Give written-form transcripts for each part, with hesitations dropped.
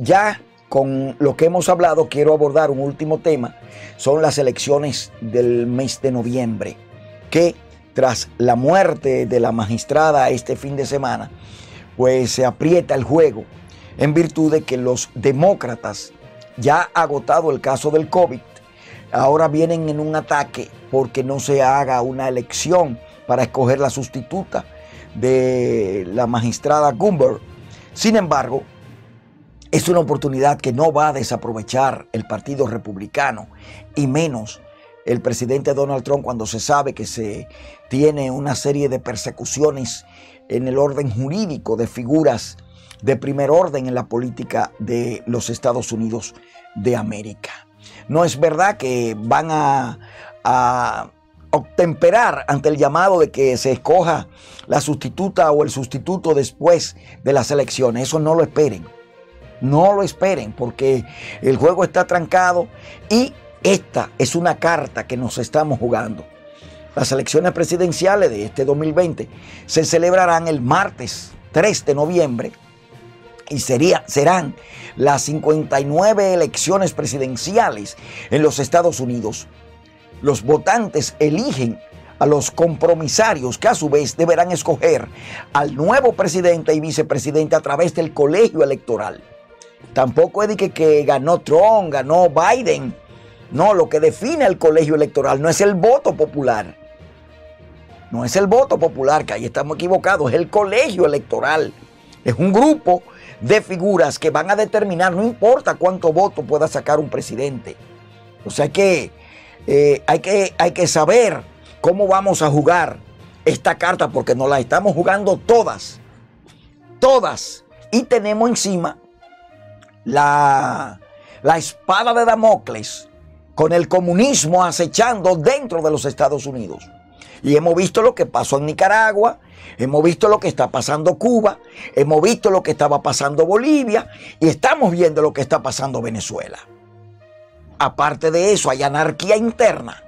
ya con lo que hemos hablado, quiero abordar un último tema. Son las elecciones del mes de noviembre, que tras la muerte de la magistrada este fin de semana, pues se aprieta el juego en virtud de que los demócratas, ya agotado el caso del COVID, ahora vienen en un ataque porque no se haga una elección para escoger la sustituta de la magistrada Gumber. Sin embargo, es una oportunidad que no va a desaprovechar el Partido Republicano, y menos el presidente Donald Trump, cuando se sabe que se tiene una serie de persecuciones en el orden jurídico de figuras de primer orden en la política de los Estados Unidos de América. No es verdad que van a obtemperar ante el llamado de que se escoja la sustituta o el sustituto después de las elecciones. Eso no lo esperen. No lo esperen, porque el juego está trancado y esta es una carta que nos estamos jugando. Las elecciones presidenciales de este 2020 se celebrarán el martes 3 de noviembre y serán las 59 elecciones presidenciales en los Estados Unidos. Los votantes eligen a los compromisarios, que a su vez deberán escoger al nuevo presidente y vicepresidente a través del colegio electoral. Tampoco es de que ganó Trump, ganó Biden. No, lo que define el colegio electoral no es el voto popular. No es el voto popular, que ahí estamos equivocados, es el colegio electoral. Es un grupo de figuras que van a determinar, no importa cuánto voto pueda sacar un presidente. O sea que hay que saber cómo vamos a jugar esta carta, porque nos la estamos jugando todas. Todas. Y tenemos encima la espada de Damocles con el comunismo acechando dentro de los Estados Unidos. Y hemos visto lo que pasó en Nicaragua, hemos visto lo que está pasando Cuba, hemos visto lo que estaba pasando Bolivia y estamos viendo lo que está pasando Venezuela. Aparte de eso, hay anarquía interna.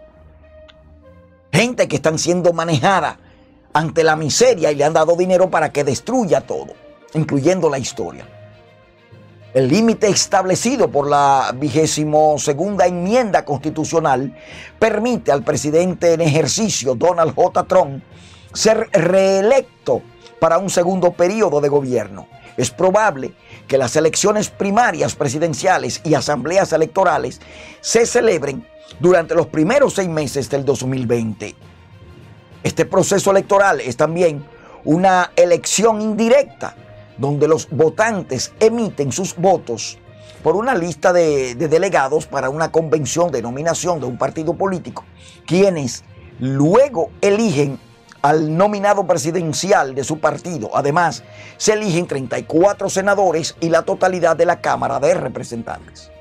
Gente que están siendo manejada ante la miseria y le han dado dinero para que destruya todo, incluyendo la historia. El límite establecido por la 22ª enmienda constitucional permite al presidente en ejercicio, Donald J. Trump, ser reelecto para un segundo periodo de gobierno. Es probable que las elecciones primarias presidenciales y asambleas electorales se celebren durante los primeros 6 meses del 2020. Este proceso electoral es también una elección indirecta, donde los votantes emiten sus votos por una lista de delegados para una convención de nominación de un partido político, quienes luego eligen al nominado presidencial de su partido. Además, se eligen 34 senadores y la totalidad de la Cámara de Representantes.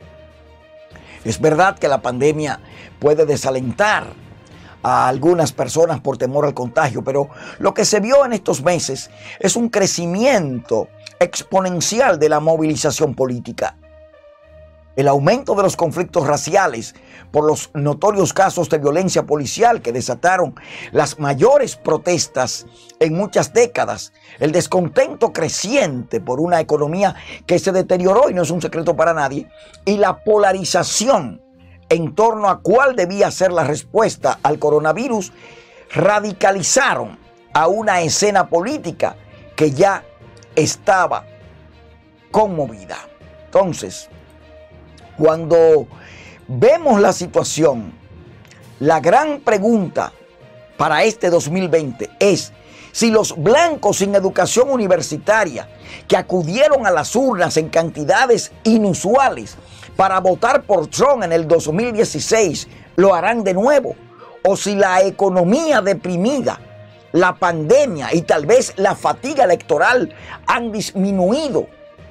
Es verdad que la pandemia puede desalentar a algunas personas por temor al contagio, pero lo que se vio en estos meses es un crecimiento exponencial de la movilización política. El aumento de los conflictos raciales por los notorios casos de violencia policial que desataron las mayores protestas en muchas décadas, el descontento creciente por una economía que se deterioró y no es un secreto para nadie, y la polarización en torno a cuál debía ser la respuesta al coronavirus, radicalizaron a una escena política que ya estaba conmovida. Entonces, cuando vemos la situación, la gran pregunta para este 2020 es si los blancos sin educación universitaria que acudieron a las urnas en cantidades inusuales para votar por Trump en el 2016 lo harán de nuevo, o si la economía deprimida, la pandemia y tal vez la fatiga electoral han disminuido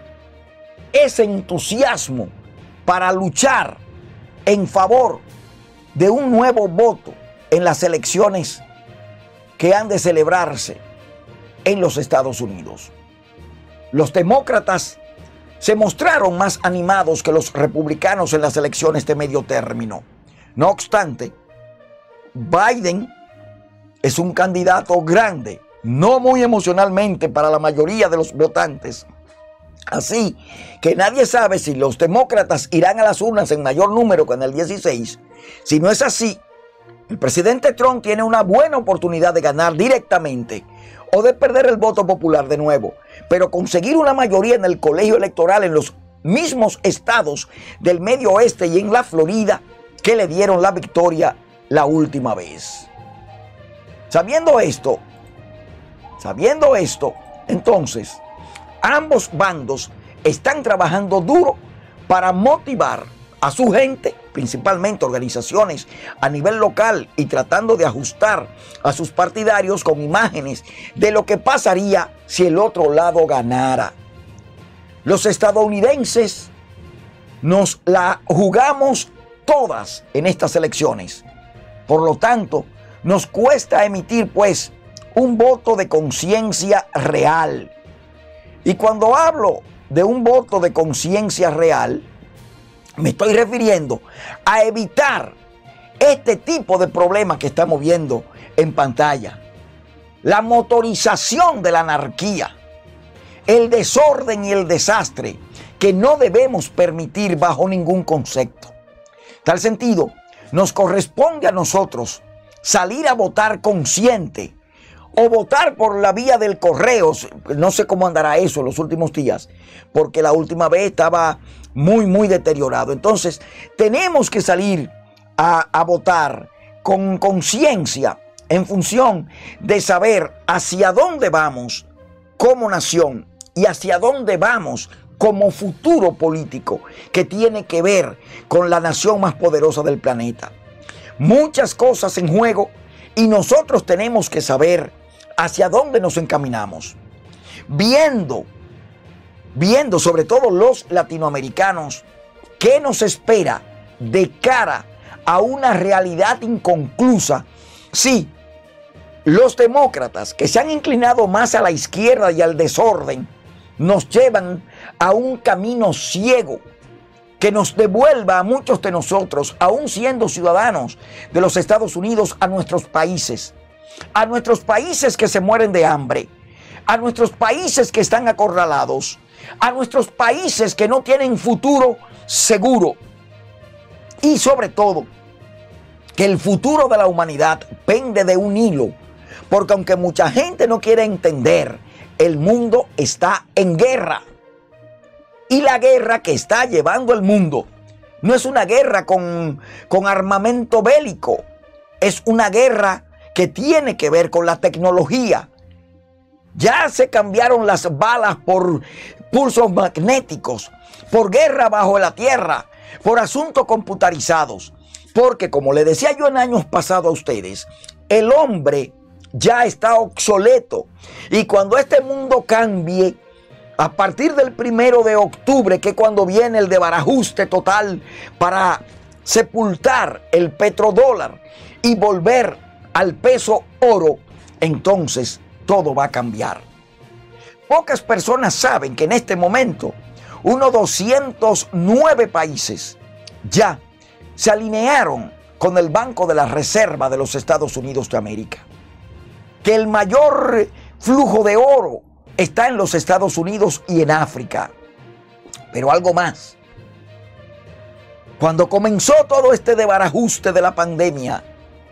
ese entusiasmo para luchar en favor de un nuevo voto en las elecciones que han de celebrarse en los Estados Unidos. Los demócratas se mostraron más animados que los republicanos en las elecciones de medio término. No obstante, Biden es un candidato grande, no muy emocionalmente para la mayoría de los votantes, Así que nadie sabe si los demócratas irán a las urnas en mayor número que en el 16. Si no es así, el presidente Trump tiene una buena oportunidad de ganar directamente o de perder el voto popular de nuevo, pero conseguir una mayoría en el colegio electoral en los mismos estados del medio oeste y en la Florida que le dieron la victoria la última vez. Sabiendo esto, entonces, ambos bandos están trabajando duro para motivar a su gente, principalmente organizaciones a nivel local, y tratando de ajustar a sus partidarios con imágenes de lo que pasaría si el otro lado ganara. Los estadounidenses nos la jugamos todas en estas elecciones. Por lo tanto, nos cuesta emitir, pues, un voto de conciencia real. Y cuando hablo de un voto de conciencia real, me estoy refiriendo a evitar este tipo de problemas que estamos viendo en pantalla. La motorización de la anarquía, el desorden y el desastre que no debemos permitir bajo ningún concepto. En tal sentido, nos corresponde a nosotros salir a votar consciente o votar por la vía del correo. No sé cómo andará eso en los últimos días, porque la última vez estaba muy deteriorado. Entonces, tenemos que salir a votar con conciencia en función de saber hacia dónde vamos como nación y hacia dónde vamos como futuro político que tiene que ver con la nación más poderosa del planeta. Muchas cosas en juego y nosotros tenemos que saber hacia dónde nos encaminamos. Viendo sobre todo los latinoamericanos qué nos espera de cara a una realidad inconclusa. Sí, los demócratas que se han inclinado más a la izquierda y al desorden nos llevan a un camino ciego que nos devuelva a muchos de nosotros, aún siendo ciudadanos de los Estados Unidos, a nuestros países que se mueren de hambre, a nuestros países que están acorralados, a nuestros países que no tienen futuro seguro, y sobre todo que el futuro de la humanidad pende de un hilo, porque aunque mucha gente no quiere entender, el mundo está en guerra. Y la guerra que está llevando el mundo no es una guerra con armamento bélico, es una guerra que tiene que ver con la tecnología. Ya se cambiaron las balas por pulsos magnéticos, por guerra bajo la tierra, por asuntos computarizados. Porque, como le decía yo en años pasados a ustedes, el hombre ya está obsoleto. Y cuando este mundo cambie, a partir del 1 de octubre, que es cuando viene el desbarajuste total para sepultar el petrodólar y volver al peso oro, entonces todo va a cambiar. Pocas personas saben que en este momento unos 209 países ya se alinearon con el Banco de la Reserva de los Estados Unidos de América. Que el mayor flujo de oro está en los Estados Unidos y en África. Pero algo más. Cuando comenzó todo este desbarajuste de la pandemia,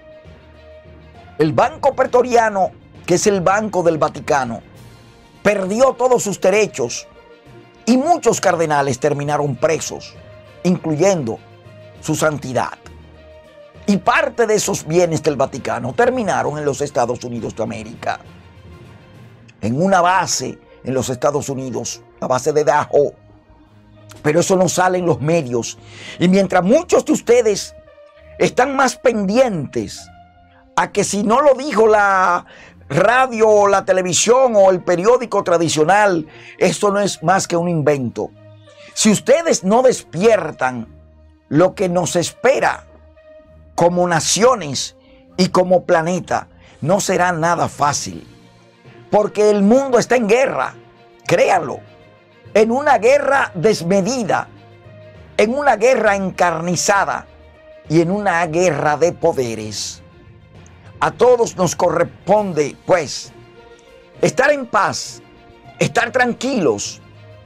el Banco Pretoriano, que es el Banco del Vaticano, perdió todos sus derechos y muchos cardenales terminaron presos, incluyendo su santidad. Y parte de esos bienes del Vaticano terminaron en los Estados Unidos de América, en una base en los Estados Unidos, la base de Idaho. Pero eso no sale en los medios. Y mientras muchos de ustedes están más pendientes a que si no lo dijo la radio o la televisión o el periódico tradicional, esto no es más que un invento. Si ustedes no despiertan, lo que nos espera como naciones y como planeta no será nada fácil. Porque el mundo está en guerra, créanlo, en una guerra desmedida, en una guerra encarnizada y en una guerra de poderes. A todos nos corresponde, pues, estar en paz, estar tranquilos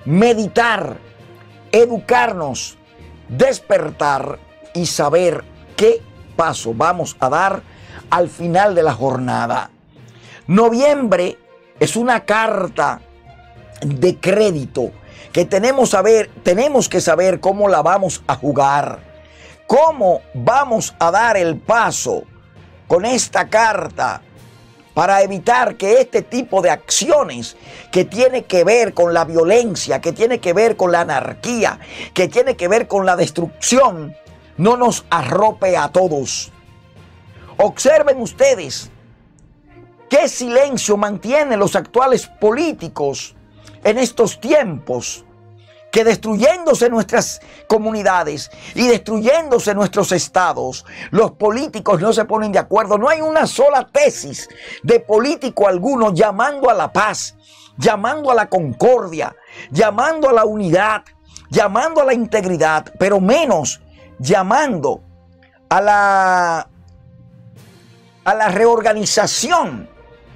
meditar, educarnos, despertar y saber qué paso vamos a dar al final de la jornada. Noviembre es una carta de crédito que tenemos que saber cómo la vamos a jugar, cómo vamos a dar el paso con esta carta para evitar que este tipo de acciones que tiene que ver con la violencia, que tiene que ver con la anarquía, que tiene que ver con la destrucción, no nos arrope a todos. Observen ustedes qué silencio mantienen los actuales políticos en estos tiempos, que destruyéndose nuestras comunidades y destruyéndose nuestros estados, los políticos no se ponen de acuerdo. No hay una sola tesis de político alguno llamando a la paz, llamando a la concordia, llamando a la unidad, llamando a la integridad, pero menos llamando a la reorganización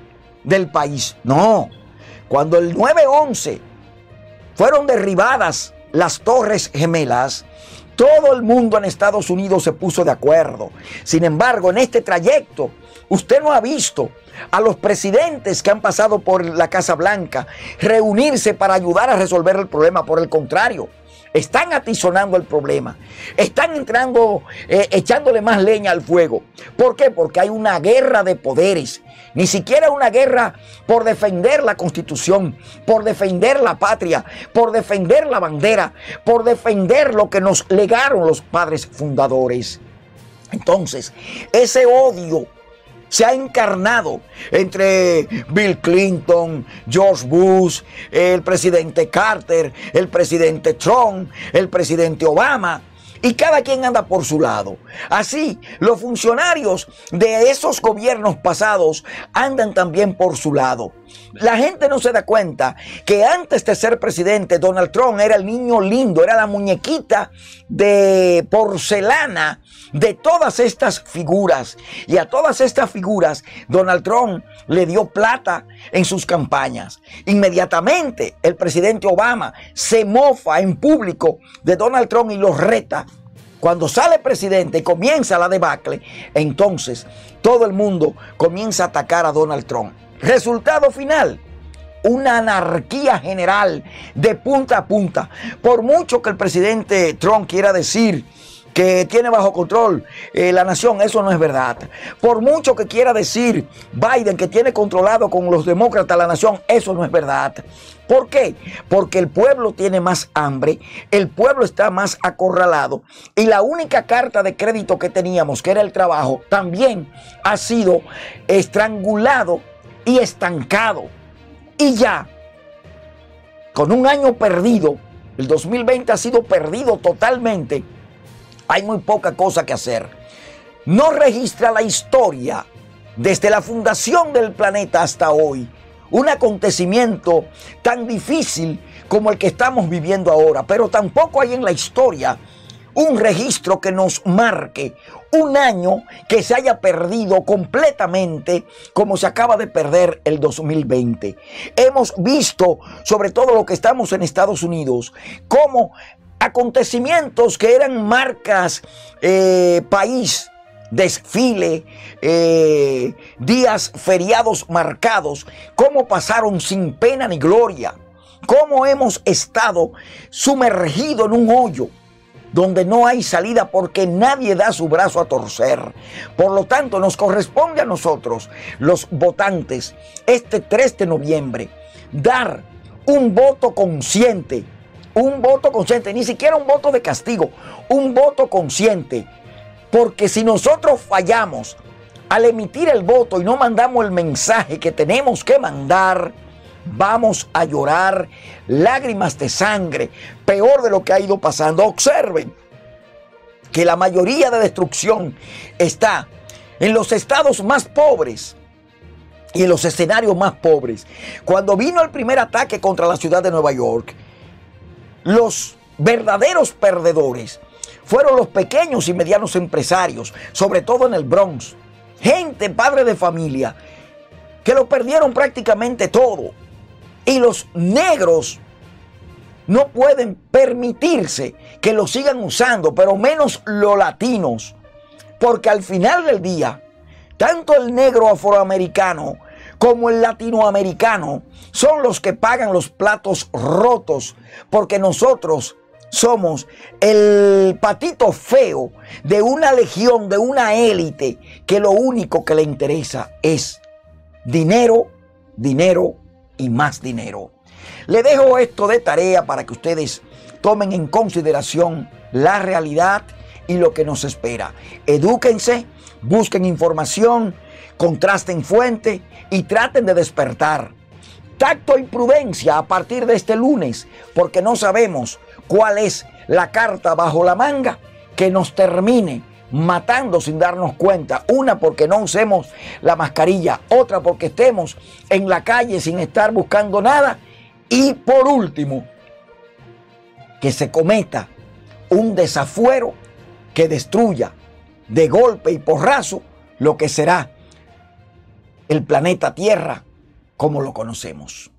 del país. No, cuando el 9/11 fueron derribadas las Torres Gemelas, todo el mundo en Estados Unidos se puso de acuerdo. Sin embargo, en este trayecto, usted no ha visto a los presidentes que han pasado por la Casa Blanca reunirse para ayudar a resolver el problema. Por el contrario, están atizonando el problema, están entrando, echándole más leña al fuego. ¿Por qué? Porque hay una guerra de poderes. Ni siquiera una guerra por defender la Constitución, por defender la patria, por defender la bandera, por defender lo que nos legaron los padres fundadores. Entonces, ese odio se ha encarnado entre Bill Clinton, George Bush, el presidente Carter, el presidente Trump, el presidente Obama, y cada quien anda por su lado. Así, los funcionarios de esos gobiernos pasados andan también por su lado. La gente no se da cuenta que antes de ser presidente, Donald Trump era el niño lindo, era la muñequita de porcelana de todas estas figuras. Y a todas estas figuras, Donald Trump le dio plata en sus campañas. Inmediatamente, el presidente Obama se mofa en público de Donald Trump y lo reta. Cuando sale presidente y comienza la debacle, entonces todo el mundo comienza a atacar a Donald Trump. Resultado final, una anarquía general de punta a punta. Por mucho que el presidente Trump quiera decir que tiene bajo control la nación, eso no es verdad. Por mucho que quiera decir Biden que tiene controlado con los demócratas la nación, eso no es verdad. ¿Por qué? Porque el pueblo tiene más hambre, el pueblo está más acorralado y la única carta de crédito que teníamos, que era el trabajo, también ha sido estrangulado y estancado. Y ya, con un año perdido, el 2020 ha sido perdido totalmente, hay muy poca cosa que hacer. No registra la historia desde la fundación del planeta hasta hoy un acontecimiento tan difícil como el que estamos viviendo ahora, pero tampoco hay en la historia un registro que nos marque un año que se haya perdido completamente como se acaba de perder el 2020. Hemos visto, sobre todo lo que estamos en Estados Unidos, cómo acontecimientos que eran marcas país, desfile, días feriados marcados, cómo pasaron sin pena ni gloria, cómo hemos estado sumergidos en un hoyo donde no hay salida porque nadie da su brazo a torcer. Por lo tanto, nos corresponde a nosotros, los votantes, este 3 de noviembre, dar un voto consciente, ni siquiera un voto de castigo, un voto consciente. Porque si nosotros fallamos al emitir el voto y no mandamos el mensaje que tenemos que mandar, vamos a llorar lágrimas de sangre, peor de lo que ha ido pasando. Observen que la mayoría de destrucción está en los estados más pobres y en los escenarios más pobres. Cuando vino el primer ataque contra la ciudad de Nueva York, los verdaderos perdedores fueron los pequeños y medianos empresarios, sobre todo en el Bronx. Gente, padre de familia, que lo perdieron prácticamente todo. Y los negros no pueden permitirse que lo sigan usando, pero menos los latinos, porque al final del día, tanto el negro afroamericano como el latinoamericano son los que pagan los platos rotos, porque nosotros somos el patito feo de una legión, de una élite que lo único que le interesa es dinero, dinero y más dinero. Le dejo esto de tarea para que ustedes tomen en consideración la realidad y lo que nos espera. Edúquense, busquen información, contrasten fuente y traten de despertar. Tacto y prudencia a partir de este lunes, porque no sabemos cuál es la carta bajo la manga que nos termine matando sin darnos cuenta. Una, porque no usemos la mascarilla, otra porque estemos en la calle sin estar buscando nada, y por último, que se cometa un desafuero que destruya de golpe y porrazo lo que será el planeta Tierra como lo conocemos.